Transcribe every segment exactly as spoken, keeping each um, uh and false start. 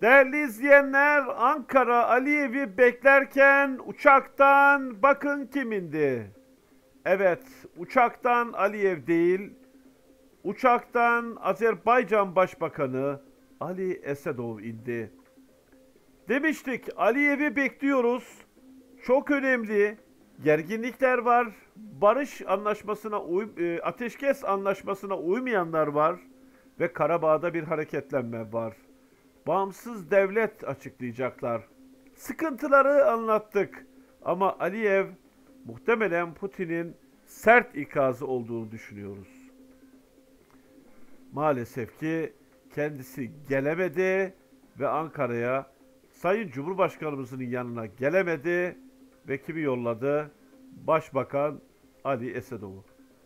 Değerli izleyenler, Ankara Aliyev'i beklerken uçaktan bakın kim indi. Evet, uçaktan Aliyev değil, uçaktan Azerbaycan Başbakanı Ali Esedov indi. Demiştik, Aliyev'i bekliyoruz. Çok önemli. Gerginlikler var. Barış anlaşmasına, uy e, ateşkes anlaşmasına uymayanlar var. Ve Karabağ'da bir hareketlenme var. Bağımsız devlet açıklayacaklar. Sıkıntıları anlattık. Ama Aliyev muhtemelen Putin'in sert ikazı olduğunu düşünüyoruz. Maalesef ki kendisi gelemedi ve Ankara'ya Sayın Cumhurbaşkanımızın yanına gelemedi ve kimi yolladı? Başbakan Ali Esedov'u.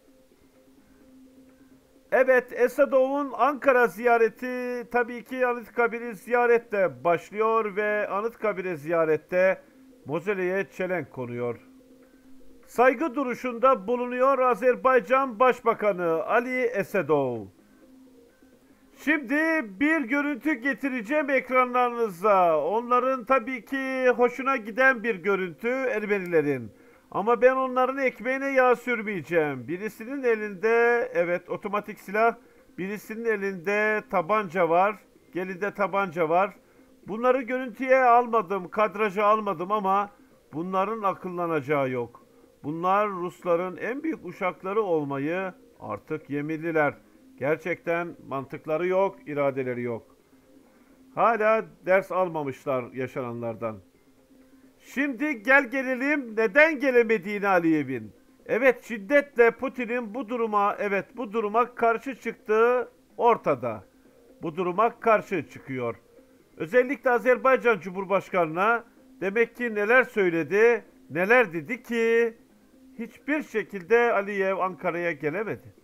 Evet, Esedov'un Ankara ziyareti tabii ki Anıtkabir'i ziyaretle başlıyor ve Anıtkabir'e ziyarette Mozeleye çelenk konuyor. Saygı duruşunda bulunuyor Azerbaycan Başbakanı Ali Esedov. Şimdi bir görüntü getireceğim ekranlarınıza. Onların tabii ki hoşuna giden bir görüntü Ermenilerin. Ama ben onların ekmeğine yağ sürmeyeceğim. Birisinin elinde evet otomatik silah, birisinin elinde tabanca var. Elinde tabanca var. Bunları görüntüye almadım, kadraja almadım ama bunların akıllanacağı yok. Bunlar Rusların en büyük uşakları olmayı artık yeminliler. Gerçekten mantıkları yok, iradeleri yok. Hala ders almamışlar yaşananlardan. Şimdi gel gelelim neden gelemediğini Aliyev'in. Evet, şiddetle Putin'in bu duruma, evet bu duruma karşı çıktığı ortada. Bu duruma karşı çıkıyor. Özellikle Azerbaycan Cumhurbaşkanı'na demek ki neler söyledi, neler dedi ki hiçbir şekilde Aliyev Ankara'ya gelemedi.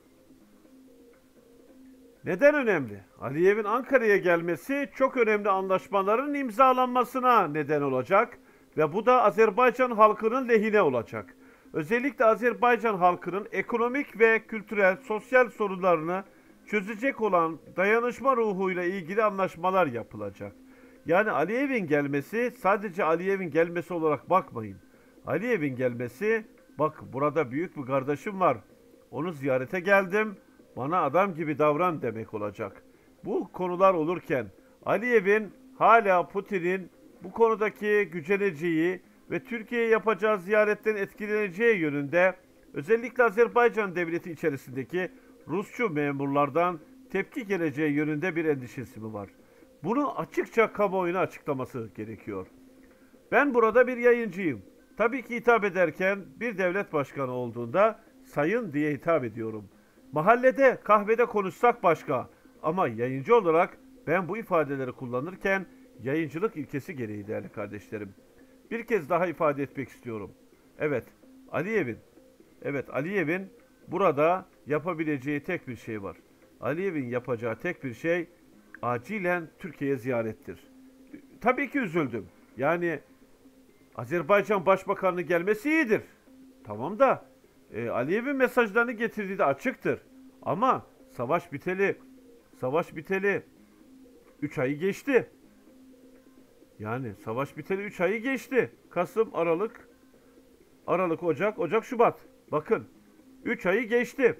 Neden önemli? Aliyev'in Ankara'ya gelmesi çok önemli anlaşmaların imzalanmasına neden olacak ve bu da Azerbaycan halkının lehine olacak. Özellikle Azerbaycan halkının ekonomik ve kültürel, sosyal sorunlarını çözecek olan dayanışma ruhuyla ilgili anlaşmalar yapılacak. Yani Aliyev'in gelmesi sadece Aliyev'in gelmesi olarak bakmayın. Aliyev'in gelmesi, bak burada büyük bir kardeşim var, onu ziyarete geldim, bana adam gibi davran demek olacak. Bu konular olurken Aliyev'in hala Putin'in bu konudaki güceneceği ve Türkiye'ye yapacağı ziyaretten etkileneceği yönünde özellikle Azerbaycan devleti içerisindeki Rusçu memurlardan tepki geleceği yönünde bir endişesi mi var? Bunu açıkça kamuoyuna açıklaması gerekiyor. Ben burada bir yayıncıyım. Tabii ki hitap ederken bir devlet başkanı olduğunda sayın diye hitap ediyorum. Mahallede, kahvede konuşsak başka ama yayıncı olarak ben bu ifadeleri kullanırken yayıncılık ilkesi gereği değerli kardeşlerim. Bir kez daha ifade etmek istiyorum. Evet, Aliyev'in, evet Aliyev'in burada yapabileceği tek bir şey var. Aliyev'in yapacağı tek bir şey acilen Türkiye'ye ziyarettir. Tabii ki üzüldüm. Yani Azerbaycan Başbakanı'nın gelmesi iyidir. Tamam da e, Aliyev'in mesajlarını getirdiği de açıktır. Ama savaş biteli, savaş biteli üç ayı geçti. Yani savaş biteli üç ayı geçti. Kasım, Aralık, Aralık, Ocak, Ocak, Şubat. Bakın üç ayı geçti.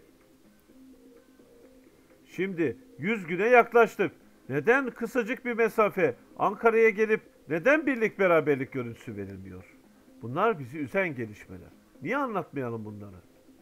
Şimdi yüz güne yaklaştık. Neden kısacık bir mesafe Ankara'ya gelip neden birlik beraberlik görüntüsü verilmiyor? Bunlar bizi üzen gelişmeler. Niye anlatmayalım bunları?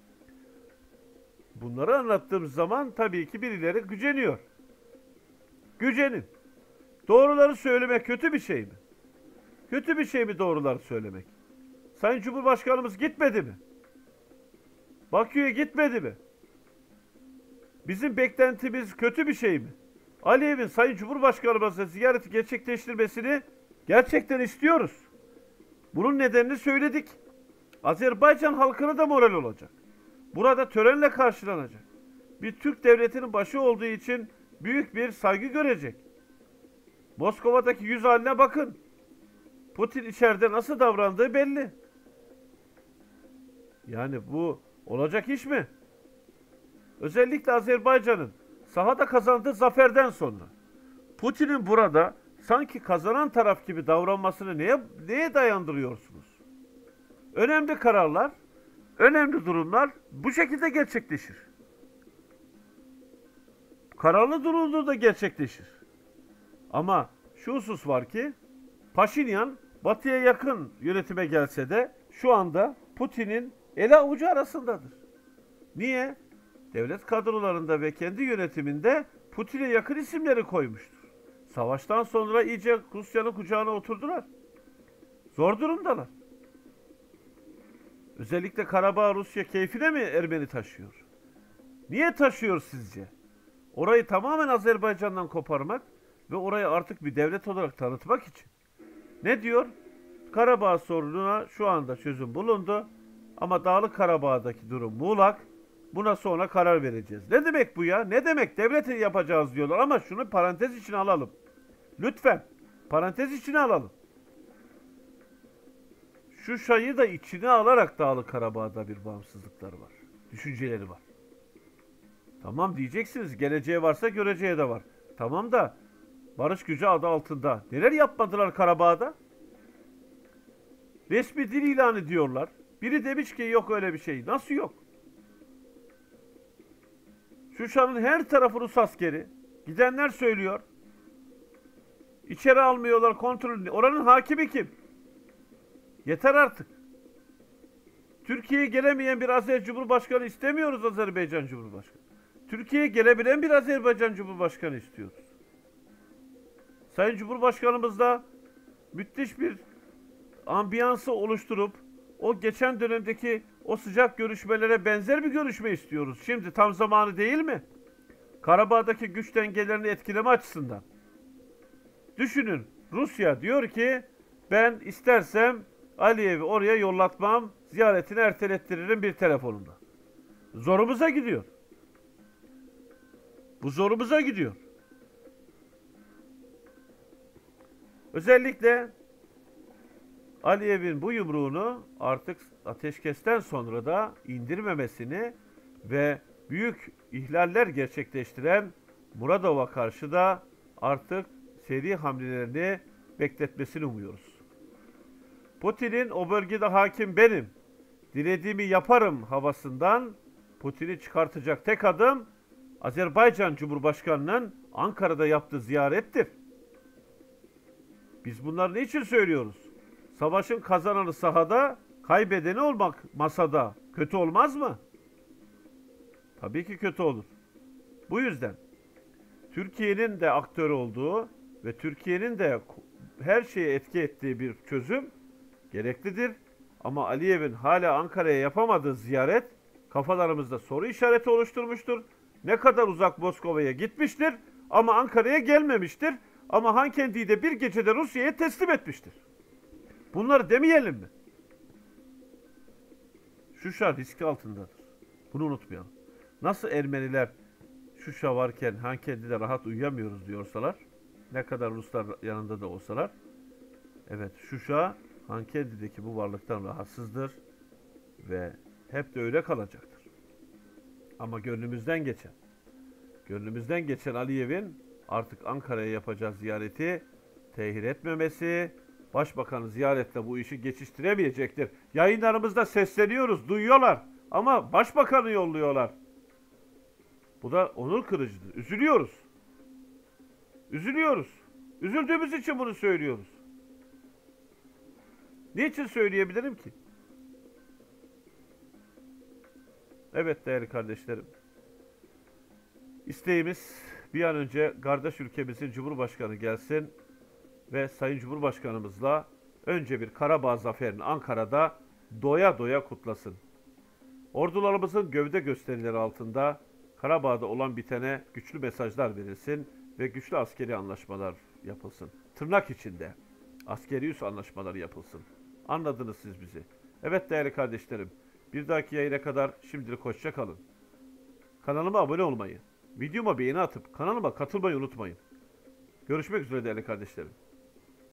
Bunları anlattığımız zaman tabii ki birileri güceniyor. Gücenin. Doğruları söylemek kötü bir şey mi? Kötü bir şey mi doğruları söylemek? Sayın Cumhurbaşkanımız gitmedi mi? Bakü'ye gitmedi mi? Bizim beklentimiz kötü bir şey mi? Aliyev'in Sayın Cumhurbaşkanımızla ziyareti gerçekleştirmesini gerçekten istiyoruz. Bunun nedenini söyledik. Azerbaycan halkına da moral olacak. Burada törenle karşılanacak. Bir Türk devletinin başı olduğu için büyük bir saygı görecek. Moskova'daki yüz haline bakın. Putin içeride nasıl davrandığı belli. Yani bu olacak iş mi? Özellikle Azerbaycan'ın sahada kazandığı zaferden sonra Putin'in burada sanki kazanan taraf gibi davranmasını neye, neye dayandırıyorsunuz? Önemli kararlar, önemli durumlar bu şekilde gerçekleşir. Kararlı durumda da gerçekleşir. Ama şu husus var ki Paşinyan Batı'ya yakın yönetime gelse de şu anda Putin'in eli avucu arasındadır. Niye? Devlet kadrolarında ve kendi yönetiminde Putin'e yakın isimleri koymuştur. Savaştan sonra iyice Rusya'nın kucağına oturdular. Zor durumdalar. Özellikle Karabağ Rusya keyfine mi Ermeni taşıyor? Niye taşıyor sizce? Orayı tamamen Azerbaycan'dan koparmak ve orayı artık bir devlet olarak tanıtmak için. Ne diyor? Karabağ sorununa şu anda çözüm bulundu ama Dağlık Karabağ'daki durum muğlak. Buna sonra karar vereceğiz. Ne demek bu ya? Ne demek devleti yapacağız diyorlar ama şunu parantez içine alalım. Lütfen parantez içine alalım. Şu şayı da içine alarak Dağlık Karabağ'da bir bağımsızlıkları var. Düşünceleri var. Tamam diyeceksiniz. Geleceğe varsa göreceğe de var. Tamam da barış gücü adı altında neler yapmadılar Karabağ'da? Resmi dil ilan ediyorlar. Biri demiş ki yok öyle bir şey. Nasıl yok? Şuşa'nın her tarafı Rus askeri. Gidenler söylüyor. İçeri almıyorlar kontrolünü. Oranın hakimi kim? Yeter artık. Türkiye'ye gelemeyen bir Azer Cumhurbaşkanı istemiyoruz Azerbaycan Cumhurbaşkanı. Türkiye'ye gelebilen bir Azerbaycan Cumhurbaşkanı istiyoruz. Sayın Cumhurbaşkanımız da müthiş bir ambiyansı oluşturup o geçen dönemdeki o sıcak görüşmelere benzer bir görüşme istiyoruz. Şimdi tam zamanı değil mi? Karabağ'daki güç dengelerini etkileme açısından. Düşünün, Rusya diyor ki ben istersem Aliyev'i oraya yollatmam, ziyaretini ertelettiririm bir telefonumda. Zorumuza gidiyor. Bu zorumuza gidiyor. Özellikle Aliyev'in bu yumruğunu artık ateşkesten sonra da indirmemesini ve büyük ihlaller gerçekleştiren Muradov'a karşı da artık seri hamlelerini bekletmesini umuyoruz. Putin'in o bölgede hakim benim, dilediğimi yaparım havasından Putin'i çıkartacak tek adım Azerbaycan Cumhurbaşkanı'nın Ankara'da yaptığı ziyarettir. Biz bunları niçin söylüyoruz? Savaşın kazananı sahada, kaybedeni olmak masada. Kötü olmaz mı? Tabii ki kötü olur. Bu yüzden Türkiye'nin de aktör olduğu ve Türkiye'nin de her şeye etki ettiği bir çözüm gereklidir. Ama Aliyev'in hala Ankara'ya yapamadığı ziyaret kafalarımızda soru işareti oluşturmuştur. Ne kadar uzak Moskova'ya gitmiştir ama Ankara'ya gelmemiştir. Ama Hankendi'yi de bir gecede Rusya'ya teslim etmiştir. Bunları demeyelim mi? Şuşa riski altındadır. Bunu unutmayalım. Nasıl Ermeniler Şuşa varken Hankendi'de rahat uyuyamıyoruz diyorsalar, ne kadar Ruslar yanında da olsalar, evet Şuşa Hankendi'deki bu varlıktan rahatsızdır ve hep de öyle kalacaktır. Ama gönlümüzden geçen, gönlümüzden geçen Aliyev'in artık Ankara'ya yapacağı ziyareti tehir etmemesi, Başbakanı ziyaretle bu işi geçiştiremeyecektir. Yayınlarımızda sesleniyoruz, duyuyorlar ama Başbakanı yolluyorlar. Bu da onur kırıcıdır. Üzülüyoruz. Üzülüyoruz. Üzüldüğümüz için bunu söylüyoruz. Niçin söyleyebilirim ki? Evet değerli kardeşlerim. İsteğimiz bir an önce kardeş ülkemizin Cumhurbaşkanı gelsin ve Sayın Cumhurbaşkanımızla önce bir Karabağ zaferini Ankara'da doya doya kutlasın. Ordularımızın gövde gösterileri altında Karabağ'da olan bitene güçlü mesajlar verilsin ve güçlü askeri anlaşmalar yapılsın. Tırnak içinde askeri üs anlaşmaları yapılsın. Anladınız siz bizi. Evet değerli kardeşlerim, bir dahaki yayına kadar şimdilik hoşça kalın. Kanalıma abone olmayı, videoma beğeni atıp kanalıma katılmayı unutmayın. Görüşmek üzere değerli kardeşlerim.